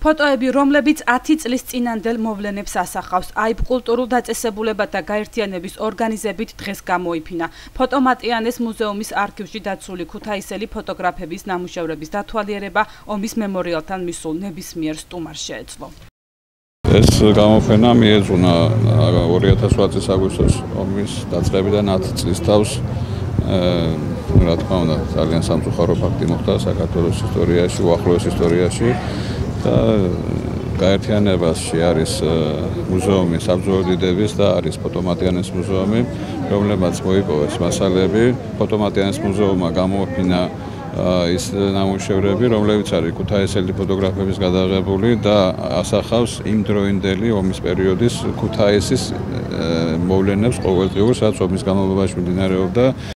ფოტოები, რომლებიც 10 წლის წინანდელ მოვლენებს ასახავს, აიბ კულტურულ დაწესებულებათა გაერთიანების ორგანიზებით დღეს გამოიფინა. ფოტომატიანეს მუზეუმის არქივში დაცული ქუთაისელი ფოტოგრაფების ნამუშევრების დათვალიერება ომის მემორიალთან მისულ ნებისმიერ სტუმარს შეეძლო. ეს გამოფენა მიეძღვნა 2008 წლის აგვისტოს ომის დაწყებიდან 10 წლის თავს. რა თქმა უნდა, ძალიან სამწუხარო ფაქტი მოხდა საქართველოს ისტორიაში, უახლოეს ისტორიაში და გაერთიანებაში არის მუზეუმი საბრძოლო დიდების და არის ფოტომატიანეს მუზეუმი, რომლებმაც მოიპოვეს მასალები. ფოტომატიანეს მუზეუმმა გამოიფინა ის ნამუშევრები, რომლებიც არის ქუთაისელი ფოტოგრაფების გადაღებული და ასახავს იმდროინდელი ომის პერიოდის ქუთაისის მოვლენებს ყოველდღიურ, სადაც ომის განმავლობაში მიმდინარეობდა